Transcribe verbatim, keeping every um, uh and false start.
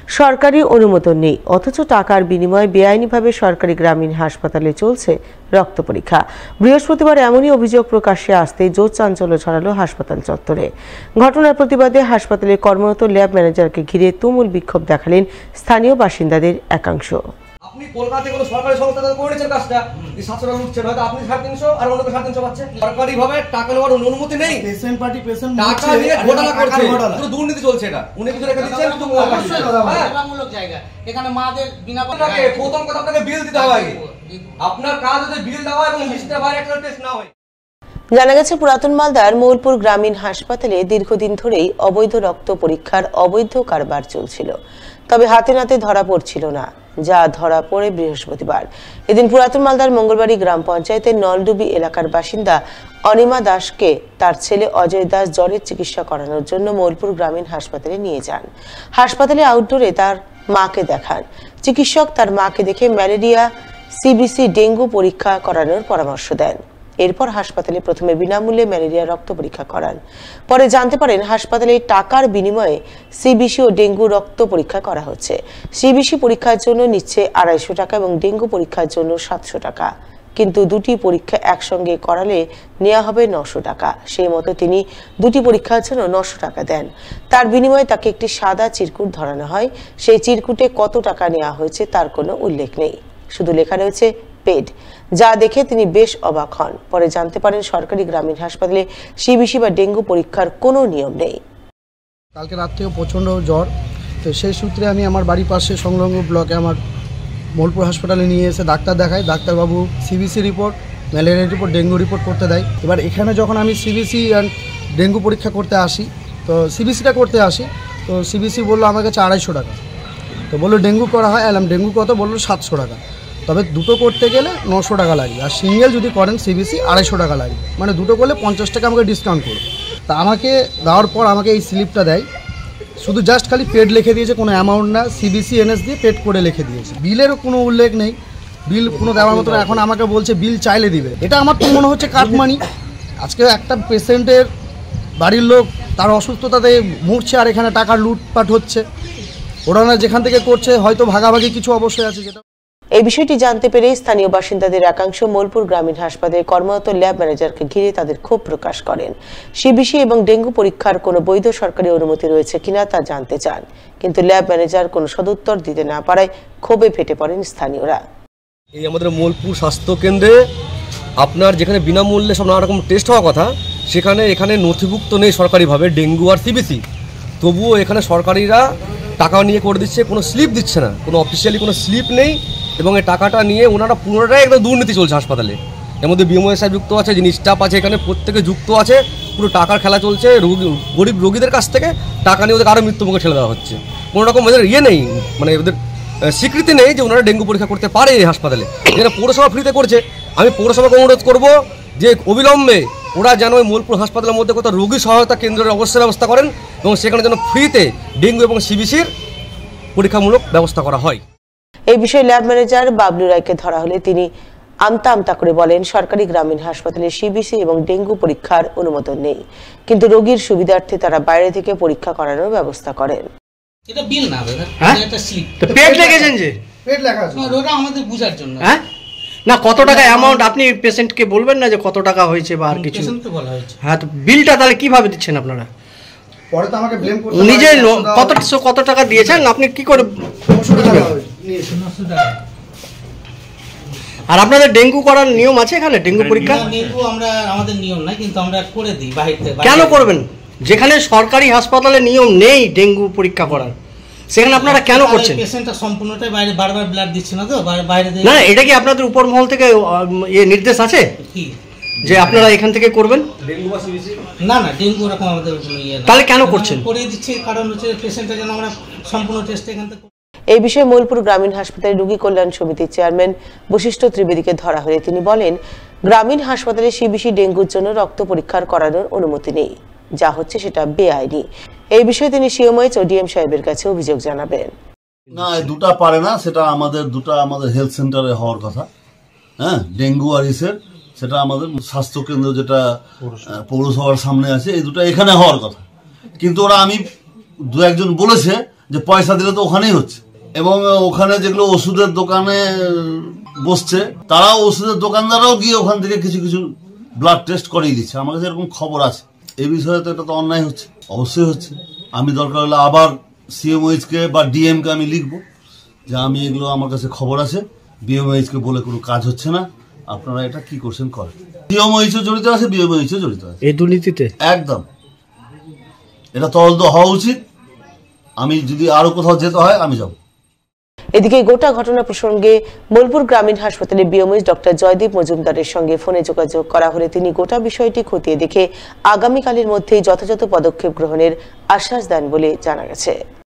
সরকারি অনুমোদন নেই, অথচ টাকার বিনিময়ে বেআইনিভাবে সরকারি গ্রামীণ হাসপাতালে চলছে রক্ত পরীক্ষা। বৃহস্পতিবার এমনই অভিযোগ প্রকাশ্যে আসতেই জোর চাঞ্চল্য ছড়ালো হাসপাতাল চত্বরে। ঘটনার প্রতিবাদে হাসপাতালে কর্মরত ল্যাব ম্যানেজারকে ঘিরে তুমুল বিক্ষোভ দেখালেন স্থানীয় বাসিন্দাদের একাংশ। আপনি কলকাতায় কোনো সরকারি সংস্থা করেছেন কাজটা, এই সাতশো টাকা লুটছেন, হয়তো আপনি সাড়ে তিনশো আর অন্য সাড়ে তিনশো পাচ্ছে। সরকারি ভাবে টাকা নেওয়ার অনুমতি নেই, পেশেন্ট পার্টি পেশেন্ট টাকা নিয়ে ঘোটালা করছে, পুরো দুর্নীতি চলছে। এটা উনি কিছু রেখে দিচ্ছেন, কিন্তু সেবামূলক জায়গা, এখানে মাদের বিনা টাকায় প্রথম কথা আপনাকে বিল দিতে হবে। আপনার কাজ হচ্ছে বিল দেওয়া এবং হিস্ট্রি বাইরে একটা টেস্ট না হয়। জানা গেছে, পুরাতন মালদার মৌলপুর গ্রামীণ হাসপাতালে দীর্ঘদিন ধরেই অবৈধ রক্ত পরীক্ষার অবৈধ কারবার চলছিল, তবে হাতে নাতে ধরা পড়ছিল না, যা ধরা পড়ে বৃহস্পতিবার। এদিন পুরাতন মালদার মঙ্গলবাড়ি গ্রাম পঞ্চায়েতের নলডুবি এলাকার বাসিন্দা অনিমা দাসকে তার ছেলে অজয় দাস জ্বরের চিকিৎসা করানোর জন্য মৌলপুর গ্রামীণ হাসপাতালে নিয়ে যান। হাসপাতালে আউটডোরে তার মাকে দেখান। চিকিৎসক তার মাকে দেখে ম্যালেরিয়া, সিবিসি, ডেঙ্গু পরীক্ষা করানোর পরামর্শ দেন। এরপর হাসপাতালে প্রথমে বিনামূল্যে ম্যালেরিয়া রক্ত পরীক্ষা করান। পরে জানতে পারেন হাসপাতালে টাকার বিনিময়ে সিবিসি ও ডেঙ্গু রক্ত পরীক্ষা করা হচ্ছে। সিবিসি পরীক্ষার জন্য নিচ্ছে আড়াইশো টাকা এবং ডেঙ্গু পরীক্ষার জন্য সাতশো টাকা, কিন্তু দুটি পরীক্ষা একসঙ্গে করালে নেওয়া হবে নশো টাকা। সেই মতো তিনি দুটি পরীক্ষার জন্য নশো টাকা দেন। তার বিনিময়ে তাকে একটি সাদা চিরকুট ধরানো হয়। সেই চিরকুটে কত টাকা নেওয়া হয়েছে তার কোনো উল্লেখ নেই, শুধু লেখা রয়েছে পেড, যা দেখে তিনি বেশ অবাক হন। পরে জানতে পারেন সরকারি গ্রামীণ হাসপাতালে সিবিসি বা ডেঙ্গু পরীক্ষার কোনো নিয়ম নেই। কালকে রাত থেকে প্রচণ্ড জ্বর, তো সেই সূত্রে আমি আমার বাড়ির পাশে সংলগ্ন ব্লকে আমার মৌলপুর হাসপাতালে নিয়ে এসে ডাক্তার দেখাই। ডাক্তারবাবু CBC report, malaria report, dengue report করতে দেয়। এবার এখানে যখন আমি সিবিসি অ্যান্ড ডেঙ্গু পরীক্ষা করতে আসি, তো সিবিসিটা করতে আসি, তো সিবিসি বললো আমার কাছে আড়াইশো টাকা। তো বললো ডেঙ্গু করা হয়, এলাম ডেঙ্গু কত, বললো সাতশো টাকা। তবে দুটো করতে গেলে নশো টাকা লাগে, আর সিঙ্গেল যদি করেন সিবিসি আড়াইশো টাকা লাগে, মানে দুটো করলে পঞ্চাশ টাকা আমাকে ডিসকাউন্ট করো। তা আমাকে দেওয়ার পর আমাকে এই স্লিপটা দেয়, শুধু জাস্ট খালি পেড লিখে দিয়েছে, কোনো অ্যামাউন্ট না, সিবিসি এনএস দিয়ে পেড করে লিখে দিয়েছে। বিলেরও কোনো উল্লেখ নেই, বিল কোনো দেওয়ার মতো। এখন আমাকে বলছে বিল চাইলে দিবে। এটা আমার তো মনে হচ্ছে কাটমানি। আজকে একটা পেশেন্টের বাড়ির লোক তার অসুস্থতাতে মরছে, আর এখানে টাকা লুটপাট হচ্ছে। ওরা না যেখান থেকে করছে হয়তো ভাগাভাগি কিছু অবশ্যই আছে। যেটা এই বিষয়টি জানতে পেরে স্থানীয় বাসিন্দাদের একাংশ মৌলপুর গ্রামীণ হাসপাতালে কর্মরত ল্যাব ম্যানেজারকে ঘিরে তাদের ক্ষোভ প্রকাশ করেন। সিবিসি এবং ডেঙ্গু পরীক্ষার কোনো বৈধ সরকারি অনুমতি রয়েছে কিনা তা জানতে চান, কিন্তু ল্যাব ম্যানেজার কোনো সদুত্তর দিতে না পারায় ক্ষোভে ফেটে পড়েন স্থানীয়রা। এই আমাদের মৌলপুর স্বাস্থ্য কেন্দ্রে আপনার যেখানে বিনামূল্যে সব নানা রকম টেস্ট হওয়ার কথা, সেখানে এখানে নথিভুক্ত নেই সরকারিভাবে ডেঙ্গু আর সিবিসি। তবুও এখানে সরকারিরা টাকা নিয়ে করে দিচ্ছে, কোনো স্লিপ দিচ্ছে না, কোনো অফিসিয়ালি কোনো স্লিপ নেই, এবং এই টাকাটা নিয়ে ওনারা পুরোটাই একদম দুর্নীতি চলছে হাসপাতালে। এর মধ্যে বিএমও সাহেব যুক্ত আছে, যিনি স্টাফ আছে এখানে প্রত্যেকে যুক্ত আছে। পুরো টাকার খেলা চলছে, রোগী গরিব রোগীদের কাছ থেকে টাকা নিয়ে ওদের আরও মৃত্যুমুখে ঠেলে দেওয়া হচ্ছে। কোনো রকম ওদের ইয়ে নেই, মানে ওদের স্বীকৃতি নেই যে ওনারা ডেঙ্গু পরীক্ষা করতে পারে এই হাসপাতালে। যেটা পৌরসভা ফ্রিতে করছে, আমি পৌরসভাকে অনুরোধ করব যে অবিলম্বে ওরা যেন ওই মৌলপুর হাসপাতালের মধ্যে কোথাও রোগী সহায়তা কেন্দ্রের অবশ্যই ব্যবস্থা করেন, এবং সেখানে যেন ফ্রিতে ডেঙ্গু এবং সিবিসির পরীক্ষামূলক ব্যবস্থা করা হয়। এই বিষয়ে ল্যাব ম্যানেজার বাবলু রায়কে ধরা হলে তিনি আমতা আমতা করে বলেন, সরকারি গ্রামীণ হাসপাতালে সিবিসি এবং ডেঙ্গু পরীক্ষার অনুমোদন নেই, কিন্তু রোগীর সুবিধার্থে তারা বাইরে থেকে পরীক্ষা করানোর ব্যবস্থা করেন। এটা বিল না, এটা স্লিপ। তো পেড লিখেছেন যে পেড লেখা আছে, ওটা আমাদের বোঝার জন্য। হ্যাঁ না, কত টাকা অ্যামাউন্ট আপনি পেশেন্টকে বলবেন না যে কত টাকা হয়েছে বা আর কিছু? পেশেন্টকে বলা হয়েছে। হ্যাঁ, তো বিলটা তাহলে কিভাবে দিচ্ছেন আপনারা? পরে তো আমাকে ব্লেম করতে উনি যে কত কত টাকা দিয়েছেন আপনি কি করে? আর আপনাদের ডেঙ্গু করার নিয়ম আছে এখানে? ডেঙ্গু পরীক্ষা ডেঙ্গু আমরা আমাদের নিয়ম নাই, কিন্তু আমরা করে দিই বাইরে থেকে। কেন করবেন? যেখানে সরকারি হাসপাতালে নিয়ম নেই ডেঙ্গু পরীক্ষা করার, সেখানে আপনারা কেন করছেন? পেশেন্টটা সম্পূর্ণটাই বাইরে বারবার ব্লাড দিচ্ছে না তো, বাইরে। না, এটা কি আপনাদের উপর মহল থেকে ইয়ে নির্দেশ আছে কি যে আপনারা এখান থেকে করবেন? না না, ডেঙ্গু ওরকম আমাদের ইয়ে না। তাহলে কেন করছেন? করে দিচ্ছি কারণ হচ্ছে পেশেন্টের জন্য আমরা সম্পূর্ণ টেস্ট এখান থেকে। এই বিষয়ে মৌলপুর গ্রামীণ হাসপাতালে রোগী কল্যাণ সমিতির চেয়ারম্যান বশিষ্ঠ ত্রিবেদীকে ধরা হলে তিনি বলেন, গ্রামীণ হাসপাতালে সিবিসি ডেঙ্গুর জন্য রক্ত পরীক্ষার করানোর অনুমতি নেই, যা হচ্ছে সেটা বেআইনি। এই বিষয়ে তিনি সিএমএইচ ও ডিএম সাহেবের কাছে অভিযোগ জানাবেন। না, দুটা পারে না, সেটা আমাদের দুটা আমাদের হেলথ সেন্টারে হওয়ার কথা। হ্যাঁ, ডেঙ্গু আর ইসের সেটা আমাদের স্বাস্থ্য কেন্দ্র যেটা পৌরসভার সামনে আছে, এই দুটো এখানে হওয়ার কথা। কিন্তু ওরা আমি দু একজন বলেছে যে পয়সা দিলে তো ওখানেই হচ্ছে, এবং ওখানে যেগুলো ওষুধের দোকানে বসছে তারাও ওষুধের দোকানদাররাও গিয়ে ওখান থেকে কিছু কিছু ব্লাড টেস্ট করিয়ে দিচ্ছে। আমার কাছে এরকম খবর আছে। এই বিষয়ে তো এটা তো অন্যায় হচ্ছে, অবশ্যই হচ্ছে। আমি দরকার হলে আবার সিএমওএইচকে বা ডিএমকে আমি লিখবো যে আমি এগুলো আমার কাছে খবর আছে, বিএমওএইচকে বলে কোনো কাজ হচ্ছে না, আপনারা এটা কি করছেন করেন। সিএমওএইচও জড়িত আছে, বিএমওএইচও জড়িত আছে এই দুর্নীতিতে। একদম এটা তদন্ত হওয়া উচিত। আমি যদি আরো কোথাও যেতে হয় আমি যাব। এদিকে গোটা ঘটনা প্রসঙ্গে বোলপুর গ্রামীণ হাসপাতালে বিএমএইচ ডক্টর জয়দীপ মজুমদারের সঙ্গে ফোনে যোগাযোগ করা হলে তিনি গোটা বিষয়টি খতিয়ে দেখে আগামীকালের মধ্যেই যথাযথ পদক্ষেপ গ্রহণের আশ্বাস দেন বলে জানা গেছে।